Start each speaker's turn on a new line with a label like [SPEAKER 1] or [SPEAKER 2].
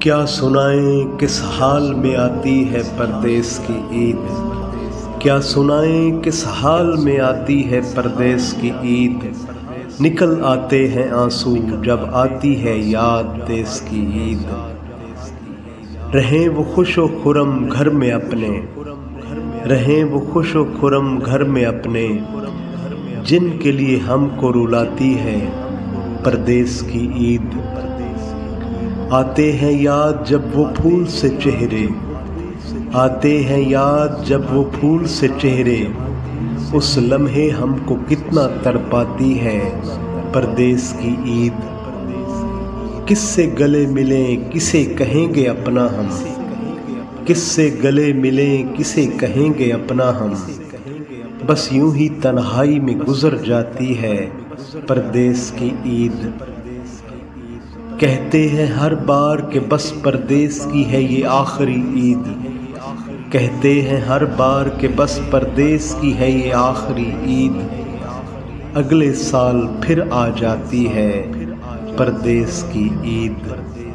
[SPEAKER 1] क्या सुनाएं किस हाल में आती है परदेस की ईद। क्या सुनाएं किस हाल में आती है परदेस की ईद। निकल आते हैं आंसू जब आती है याद देश की ईद। रहें वो खुशो खुरम घर में अपने, रहें वो खुशो खुरम घर में अपने, जिनके लिए हमको रुलाती है परदेस की ईद। आते हैं याद जब वो फूल से चेहरे, आते हैं याद जब वो फूल से चेहरे, उस लम्हे हमको कितना तड़पाती है परदेस की ईद। किससे गले मिलें किसे कहेंगे अपना हम, किससे गले मिलें किसे कहेंगे अपना हम, बस यूं ही तन्हाई में गुजर जाती है परदेस की ईद। कहते हैं हर बार के बस परदेस की है ये आखिरी ईद, कहते हैं हर बार के बस परदेस की है ये आखिरी ईद। अगले साल फिर आ जाती है परदेस की ईद।